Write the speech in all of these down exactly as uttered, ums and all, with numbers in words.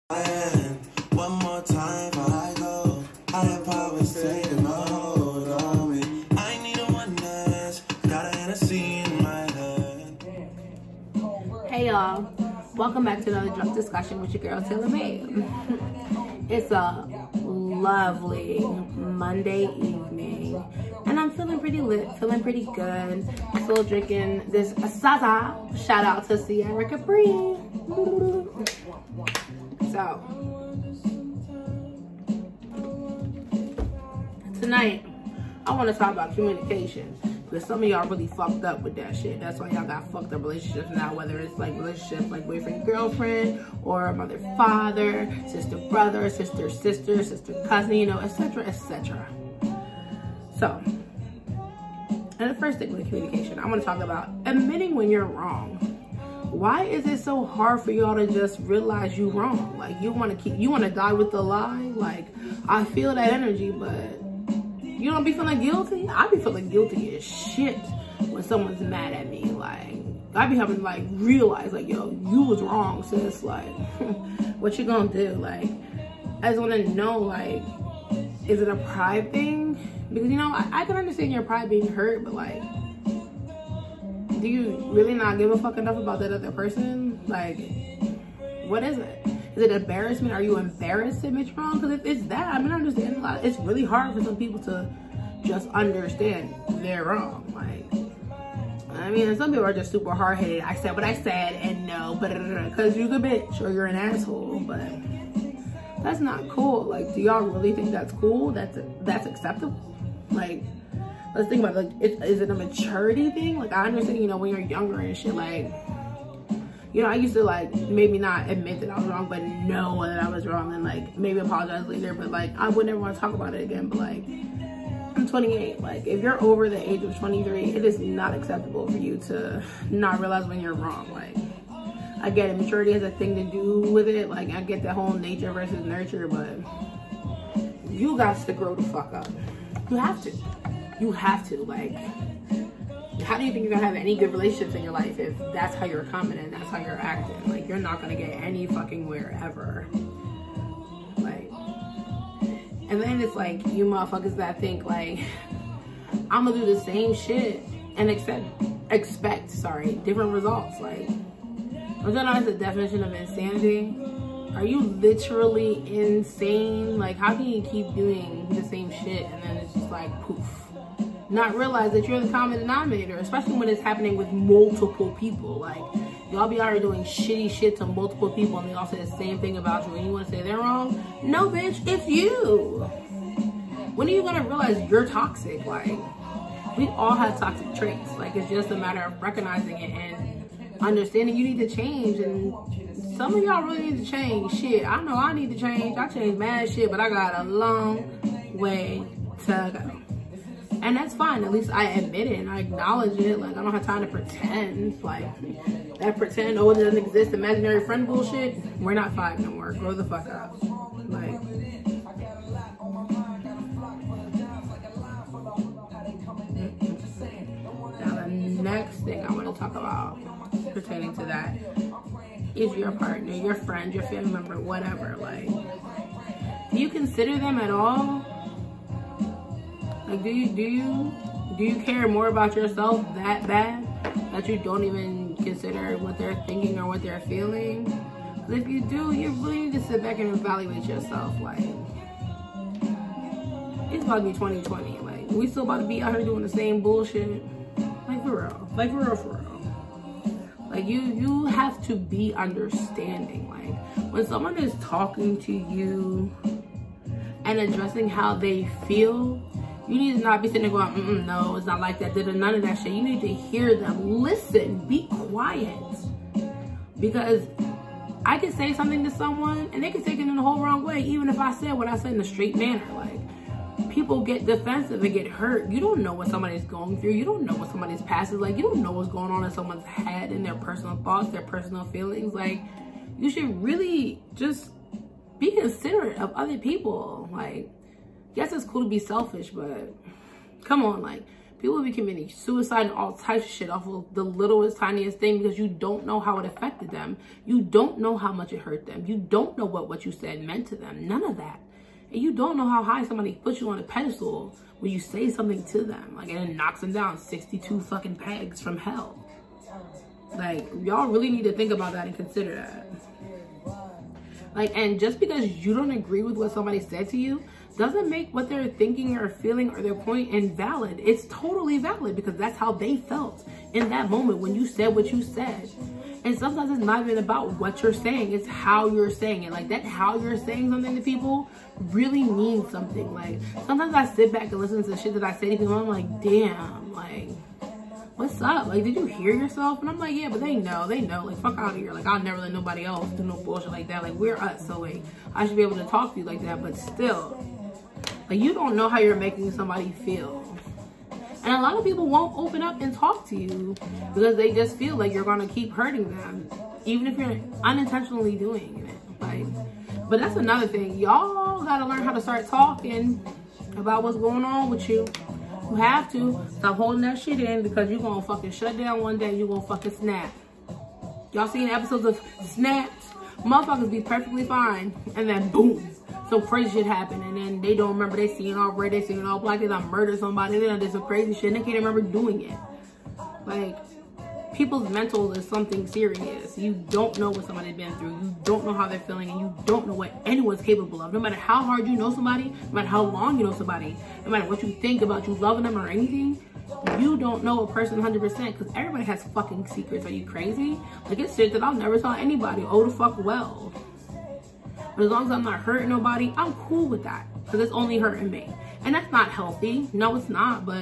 One more time before I go. I have power taking a hold on me. I need a one dance. Got a Hennessy in my head. Hey y'all, welcome back to another drunk discussion with your girl TaylorMade. It's a lovely Monday evening and I'm feeling pretty lit, feeling pretty good. Still drinking this Zaza. Shout out to Sierra Capri. So tonight I want to talk about communication, because some of y'all really fucked up with that shit. That's why y'all got fucked up relationships now, whether it's like relationships like boyfriend girlfriend, or mother father, sister brother, sister sister, sister cousin, you know, etc, etc. So, and the first thing with communication, I want to talk about admitting when you're wrong. Why is it so hard for y'all to just realize you wrong? Like, you want to keep, you want to die with the lie? Like, I feel that energy, but you don't be feeling guilty? I be feeling guilty as shit when someone's mad at me. Like, I be having to, like, realize, like, yo, you was wrong, sis. Like, what you gonna do? Like, I just want to know, like, is it a pride thing? Because, you know, I, I can understand your pride being hurt, but, like, do you really not give a fuck enough about that other person? Like, what is it? Is it embarrassment? Are you embarrassed to admit you're wrong? Because if it's that, I mean, I understand a lot. It's really hard for some people to just understand they're wrong. Like, I mean, some people are just super hard-headed. I said what I said and no, but because you're a bitch or you're an asshole, but that's not cool. Like, do y'all really think that's cool? That's that's acceptable? Like, let's think about it. Like, it, is it a maturity thing? Like, I understand, you know, when you're younger and shit, like, you know, I used to, like, maybe not admit that I was wrong, but know that I was wrong and, like, maybe apologize later. But, like, I would never want to talk about it again. But, like, I'm twenty-eight. Like, if you're over the age of twenty-three, it is not acceptable for you to not realize when you're wrong. Like, I get it. Maturity has a thing to do with it. Like, I get the whole nature versus nurture. But you got to grow the fuck up. You have to. You have to. Like, how do you think you're gonna have any good relationships in your life if that's how you're coming and that's how you're acting? Like, you're not gonna get any fucking where ever. Like, and then it's like, you motherfuckers that think like, I'm gonna do the same shit and accept, expect, sorry, different results. Like, I'm gonna know the definition of insanity. Are you literally insane? Like, how can you keep doing the same shit and then it's just like poof? Not realize that you're the common denominator, especially when it's happening with multiple people. Like, y'all be out here doing shitty shit to multiple people and they all say the same thing about you and you want to say they're wrong? No, bitch, it's you. When are you gonna realize you're toxic? Like, we all have toxic traits. Like, it's just a matter of recognizing it and understanding you need to change. And some of y'all really need to change. Shit, I know I need to change. I changed mad shit, but I got a long way to go. And that's fine. At least I admit it and I acknowledge it. Like, I don't have time to pretend. Like, that pretend, oh, it doesn't exist, imaginary friend bullshit. We're not five no more. Grow the fuck up. Like, now the next thing I want to talk about pertaining to that is your partner, your friend, your family member, whatever. Like, do you consider them at all? Like, do you, do you, do you care more about yourself that bad that you don't even consider what they're thinking or what they're feeling? Because if you do, you really need to sit back and evaluate yourself. Like, it's about to be twenty twenty. Like, we still about to be out here doing the same bullshit. Like, for real. Like, for real, for real. Like, you, you have to be understanding. Like, when someone is talking to you and addressing how they feel, you need to not be sitting there going, mm-mm, no, it's not like that. None of that shit. You need to hear them. Listen. Be quiet. Because I can say something to someone and they can take it in the whole wrong way, even if I said what I said in a straight manner. Like, people get defensive and get hurt. You don't know what somebody's going through. You don't know what somebody's past is like. You don't know what's going on in someone's head and their personal thoughts, their personal feelings. Like, you should really just be considerate of other people. Like, yes, it's cool to be selfish, but come on, like, People be committing suicide and all types of shit off of the littlest, tiniest thing because you don't know how it affected them. You don't know how much it hurt them. You don't know what what you said meant to them. None of that. And you don't know how high somebody puts you on a pedestal when you say something to them. Like, and it knocks them down sixty-two fucking pegs from hell. Like, y'all really need to think about that and consider that. Like, and just because you don't agree with what somebody said to you doesn't make what they're thinking or feeling or their point invalid. It's totally valid because that's how they felt in that moment when you said what you said. And sometimes it's not even about what you're saying, it's how you're saying it. Like, that how you're saying something to people really means something. Like, sometimes I sit back and listen to the shit that I say to people, I'm like, damn, like, what's up? Like, did you hear yourself? And I'm like, yeah, but they know, they know. Like, fuck out of here. Like, I'll never let nobody else do no bullshit like that. Like, we're us, so like, I should be able to talk to you like that. But still, like, you don't know how you're making somebody feel. And a lot of people won't open up and talk to you because they just feel like you're gonna keep hurting them, even if you're unintentionally doing it. Like, but that's another thing. Y'all gotta learn how to start talking about what's going on with you. You have to stop holding that shit in because you're gonna fucking shut down one day. You're gonna fucking snap. Y'all seen episodes of Snapped? Motherfuckers be perfectly fine, and then boom, some crazy shit happen, and then they don't remember. They seen all red, they seen all black, they done murdered somebody, they done did some crazy shit, and they can't remember doing it. Like, people's mental is something serious. You don't know what somebody's been through. You don't know how they're feeling, and you don't know what anyone's capable of. No matter how hard you know somebody, no matter how long you know somebody, no matter what you think about you loving them or anything, you don't know a person one hundred percent because everybody has fucking secrets. Are you crazy? Like, it's shit that I'll never tell anybody. Oh, the fuck well. But as long as I'm not hurting nobody, I'm cool with that because it's only hurting me. And that's not healthy. No, it's not. But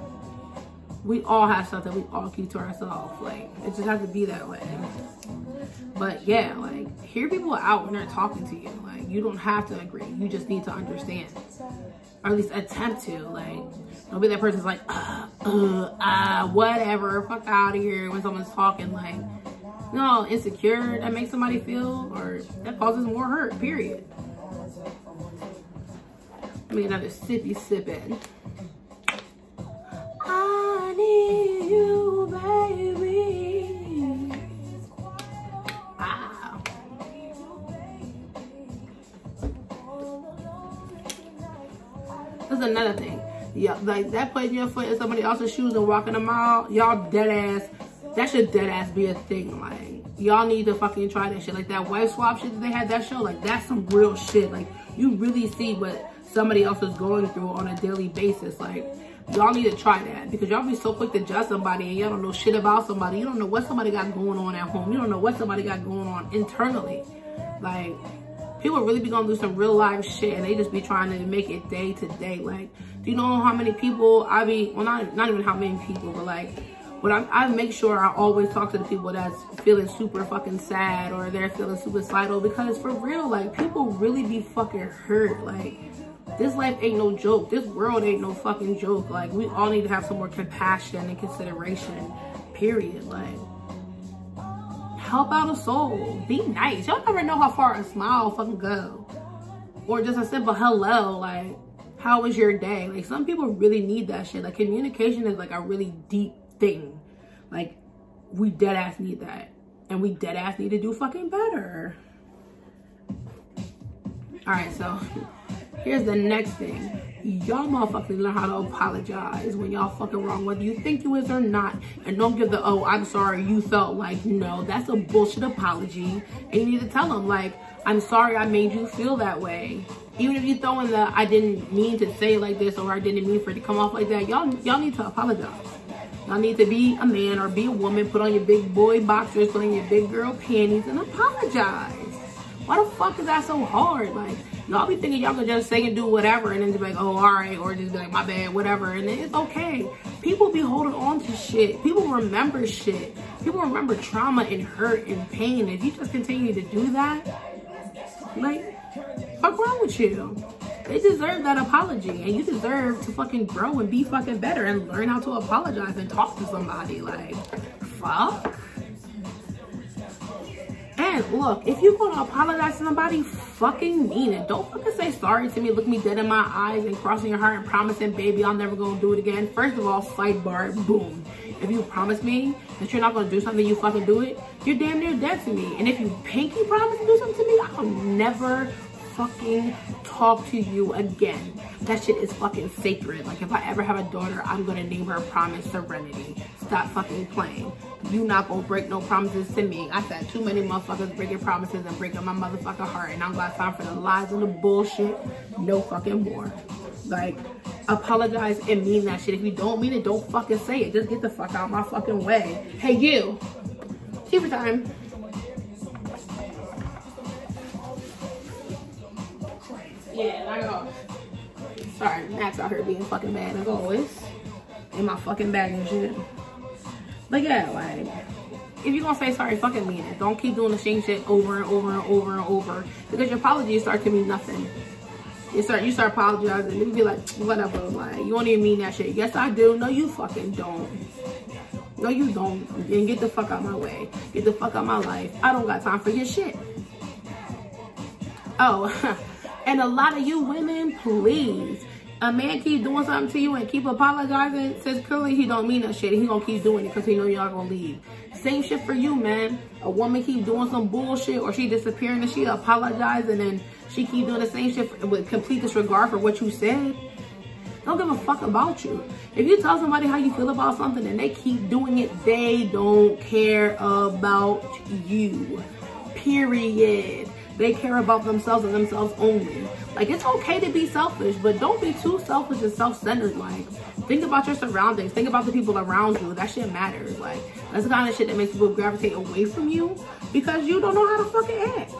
we all have stuff that we all keep to ourselves. Like, it just has to be that way. But yeah, like, hear people out when they're talking to you. Like, you don't have to agree. You just need to understand. Or at least attempt to. Like, don't be that person's like, uh, uh, uh, whatever, fuck out of here when someone's talking. Like, no, insecure, that makes somebody feel, or that causes more hurt, period. Let me get another sippy sip in. I need you, baby. Ah. That's another thing. Yeah, like, that putting your foot in somebody else's shoes and walking a mile, y'all dead ass. That should dead ass be a thing. Like, y'all need to fucking try that shit. Like, that wife swap shit that they had that show, like, that's some real shit. Like, you really see what somebody else is going through on a daily basis. Like, y'all need to try that because y'all be so quick to judge somebody and y'all don't know shit about somebody. You don't know what somebody got going on at home. You don't know what somebody got going on internally. Like, people really be going through some real life shit and they just be trying to make it day to day. Like, do you know how many people I be, well, not, not even how many people, but like, but I, I make sure I always talk to the people that's feeling super fucking sad or they're feeling suicidal because for real, like, people really be fucking hurt. Like, this life ain't no joke. This world ain't no fucking joke. Like, we all need to have some more compassion and consideration, period. Like, help out a soul. Be nice. Y'all never know how far a smile fucking go. Or just a simple hello, like, how was your day? Like, some people really need that shit. Like, communication is like a really deep thing. Like, we dead ass need that. And we dead ass need to do fucking better. Alright, so here's the next thing. Y'all motherfuckers learn how to apologize when y'all fucking wrong, whether you think you is or not. And don't give the, oh, I'm sorry, you felt like, no, that's a bullshit apology. And you need to tell them, like, I'm sorry I made you feel that way. Even if you throw in the, I didn't mean to say it like this, or I didn't mean for it to come off like that, y'all y'all need to apologize. Y'all need to be a man or be a woman, put on your big boy boxers, put on your big girl panties, and apologize. Why the fuck is that so hard? Like, y'all be thinking y'all can just say and do whatever and then just be like, oh, all right, or just be like, my bad, whatever, and then it's okay. People be holding on to shit. People remember shit. People remember trauma and hurt and pain. If you just continue to do that, like, fuck wrong with you? They deserve that apology, and you deserve to fucking grow and be fucking better and learn how to apologize and talk to somebody. Like, fuck. And again, look, if you're gonna apologize to somebody, fucking mean it. Don't fucking say sorry to me, look me dead in my eyes and crossing your heart and promising, baby, I'm never gonna do it again. First of all, fight bar, boom. If you promise me that you're not gonna do something, you fucking do it, you're damn near dead to me. And if you pinky promise to do something to me, I'll never fucking talk to you again. That shit is fucking sacred. Like, if I ever have a daughter, I'm gonna name her Promise Serenity. Stop fucking playing. You not gonna break no promises to me. I said too many motherfuckers breaking promises and breaking my motherfucking heart, and I'm got time for the lies and the bullshit. No fucking more. Like, apologize and mean that shit. If you don't mean it, don't fucking say it. Just get the fuck out my fucking way. Hey, you. Tea time. Yeah, I go. Sorry, Max out here being fucking bad as always. In my fucking bag and shit. But yeah, like, if you're gonna say sorry, fucking mean it. Don't keep doing the same shit over and over and over and over. Because your apologies start to mean nothing. You start, you start apologizing. You be like, whatever, like, you don't even mean that shit. Yes, I do. No, you fucking don't. No, you don't. And get the fuck out my way. Get the fuck out my life. I don't got time for your shit. Oh, and a lot of you women, please. A man keep doing something to you and keep apologizing, says clearly he don't mean that shit. He gonna keep doing it because he know y'all gonna leave. Same shit for you, man. A woman keep doing some bullshit, or she disappearing and she apologize and then she keep doing the same shit with complete disregard for what you said. Don't give a fuck about you. If you tell somebody how you feel about something and they keep doing it, they don't care about you. Period. They care about themselves and themselves only. Like, it's okay to be selfish, but don't be too selfish and self-centered. Like, think about your surroundings. Think about the people around you. That shit matters. Like, that's the kind of shit that makes people gravitate away from you because you don't know how to fucking act.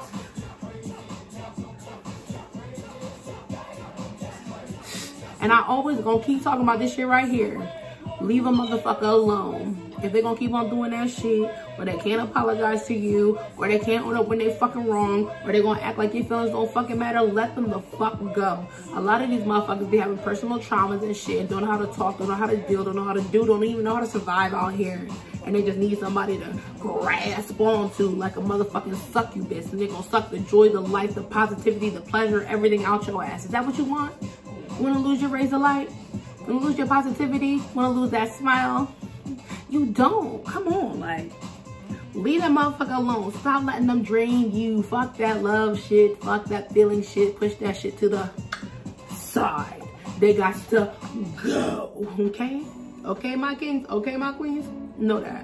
And I always gonna keep talking about this shit right here. Leave a motherfucker alone. If they gonna keep on doing that shit, or they can't apologize to you, or they can't own up when they fucking wrong, or they gonna act like your feelings don't fucking matter, let them the fuck go. A lot of these motherfuckers be having personal traumas and shit, and don't know how to talk, don't know how to deal, don't know how to do, don't even know how to survive out here. And they just need somebody to grasp onto like a motherfucking succubus, and they're gonna suck the joy, the life, the positivity, the pleasure, everything out your ass. Is that what you want? You wanna lose your razor light? You wanna lose your positivity? Wanna lose that smile? You don't. Come on, like, leave that motherfucker alone. Stop letting them drain you. Fuck that love shit. Fuck that feeling shit. Push that shit to the side. They got to go. Okay? Okay, my kings? Okay, my queens? Know that.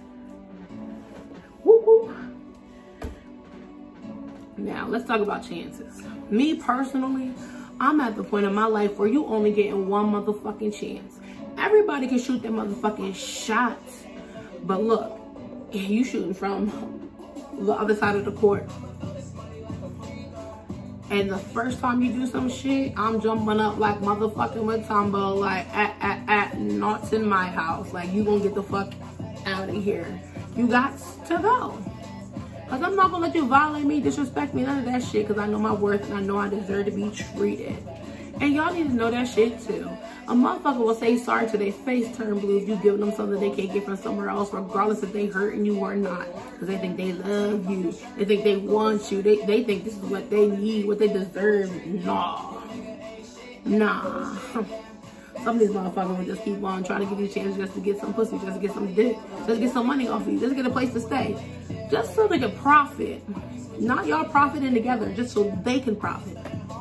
Woo woo. Now, let's talk about chances. Me personally, I'm at the point in my life where you only getting one motherfucking chance. Everybody can shoot their motherfucking shots. But look, you shooting from the other side of the court. And the first time you do some shit, I'm jumping up like motherfucking Matumbo, like, at, at, at, not in my house. Like, you gonna get the fuck out of here. You got to go. Because I'm not gonna let you violate me, disrespect me, none of that shit. Because I know my worth and I know I deserve to be treated. And y'all need to know that shit too. A motherfucker will say sorry to their face turn blue if you give them something they can't get from somewhere else, regardless if they hurting you or not. Because they think they love you. They think they want you. They, they think this is what they need, what they deserve. Nah. Nah. Some of these motherfuckers will just keep on trying to give you a chance just to get some pussy, just to get some dick, just to get some money off you, just to get a place to stay. Just so they can profit. Not y'all profiting together, just so they can profit.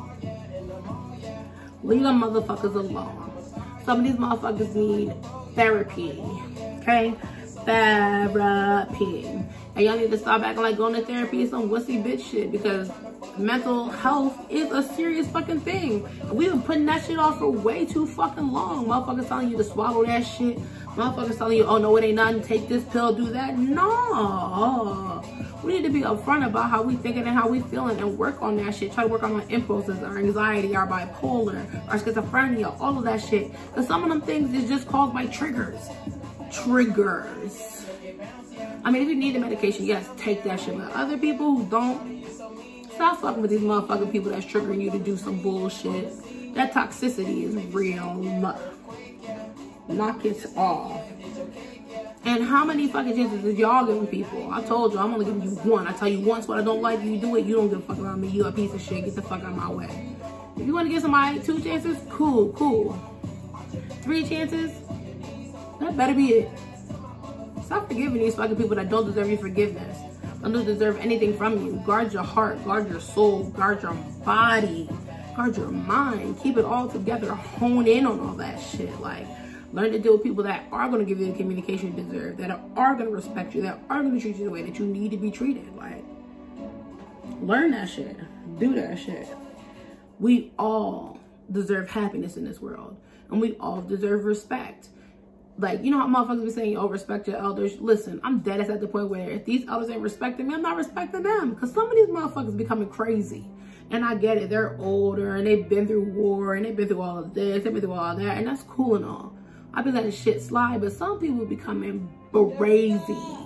Leave them motherfuckers alone. Some of these motherfuckers need therapy, okay? Therapy. And y'all need to stop acting like going to therapy is some wussy bitch shit, because mental health is a serious fucking thing. We've been putting that shit off for way too fucking long. Motherfuckers telling you to swallow that shit. Motherfuckers telling you, oh no, it ain't nothing, take this pill, do that. No. We need to be upfront about how we thinking and how we feeling and work on that shit. Try to work on our impulses, our anxiety, our bipolar, our schizophrenia, all of that shit. Because some of them things is just caused by triggers. Triggers. I mean, if you need the medication, yes, take that shit. But other people who don't, stop fucking with these motherfucking people that's triggering you to do some bullshit. That toxicity is real. Knock it off. And how many fucking chances is y'all giving people? I told you, I'm only giving you one. I tell you once what I don't like, you do it, you don't give a fuck about me. You a piece of shit. Get the fuck out of my way. If you want to give somebody two chances, cool, cool. Three chances, that better be it. Stop forgiving these fucking people that don't deserve your forgiveness. Don't deserve anything from you. Guard your heart, guard your soul, guard your body, guard your mind. Keep it all together. Hone in on all that shit. Like, learn to deal with people that are going to give you the communication you deserve, that are going to respect you, that are going to treat you the way that you need to be treated. Like, learn that shit. Do that shit. We all deserve happiness in this world. And we all deserve respect. Like, you know how motherfuckers be saying, oh, respect your elders? Listen, I'm dead at the point where if these elders ain't respecting me, I'm not respecting them. Because some of these motherfuckers becoming crazy. And I get it. They're older and they've been through war and they've been through all of this. They've been through all of that. And that's cool and all. I've been letting shit slide. But some people becoming crazy.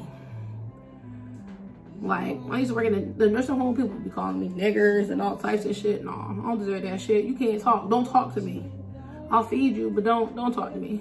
Like, I used to work in the, the nursing home, people be calling me niggers and all types of shit. No, I don't deserve that shit. You can't talk. Don't talk to me. I'll feed you, but don't don't talk to me.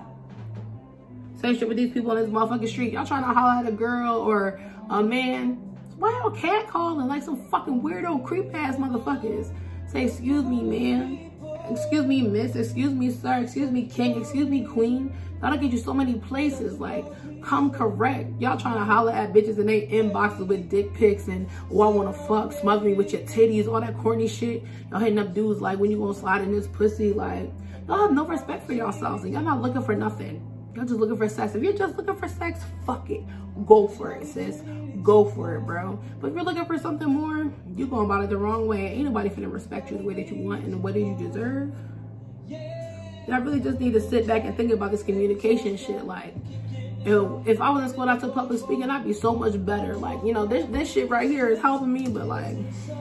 Same shit with these people on this motherfucking street. Y'all trying to holler at a girl or a man. Why y'all cat calling like some fucking weirdo creep ass motherfuckers? Say, excuse me, man. Excuse me, miss. Excuse me, sir. Excuse me, king. Excuse me, queen. That'll get you so many places. Like, come correct. Y'all trying to holler at bitches in they inboxes with dick pics and, oh, I want to fuck, smother me with your titties, all that corny shit. Y'all hitting up dudes like, when you gonna slide in this pussy? Like, y'all have no respect for yourselves. And y'all not looking for nothing. Y'all just looking for sex. If you're just looking for sex, fuck it. Go for it, sis. Go for it, bro. But if you're looking for something more, you're going about it the wrong way. Ain't nobody finna respect you the way that you want and the way that you deserve. I really just need to sit back and think about this communication shit. Like, you know, if I was in school and I took public speaking, I'd be so much better. Like, you know, this, this shit right here is helping me, but like,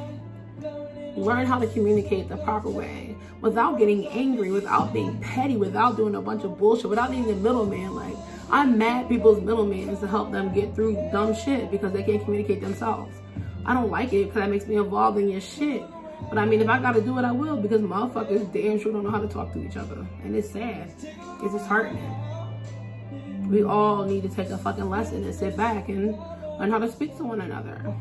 learn how to communicate the proper way without getting angry, without being petty, without doing a bunch of bullshit, without needing a middleman. Like, I'm mad people's middlemen to help them get through dumb shit because they can't communicate themselves. I don't like it because that makes me involved in your shit. But I mean, if I gotta do it, I will, because motherfuckers damn sure don't know how to talk to each other. And it's sad. It's disheartening. We all need to take a fucking lesson and sit back and learn how to speak to one another.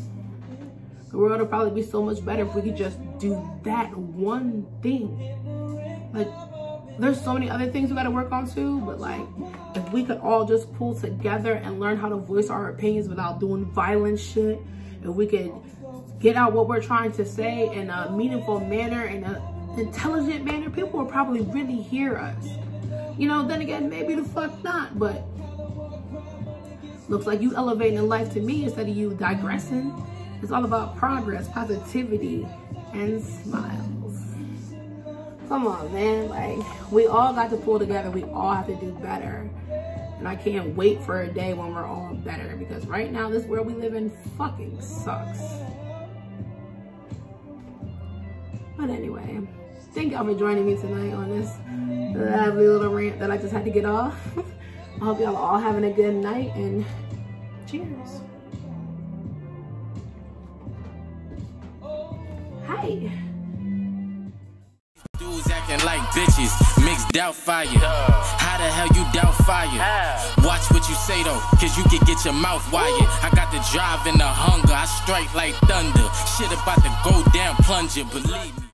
The world would probably be so much better if we could just do that one thing. Like, there's so many other things we gotta work on too, but like, if we could all just pull together and learn how to voice our opinions without doing violent shit, if we could get out what we're trying to say in a meaningful manner, in an intelligent manner, people will probably really hear us. You know, then again, maybe the fuck not, but looks like you elevating in life to me instead of you digressing. It's all about progress, positivity, and smiles. Come on, man. Like, we all got to pull together. We all have to do better. And I can't wait for a day when we're all better, because right now, this world we live in fucking sucks. But anyway, thank y'all for joining me tonight on this lovely little rant that I just had to get off. I hope y'all are all having a good night, and cheers. Hi. Dudes acting like bitches, mixed doubt fire. How the hell you doubt fire? Watch what you say though, cause you can get your mouth wired. I got the drive and the hunger, I strike like thunder. Shit about to go down, plunger, believe me.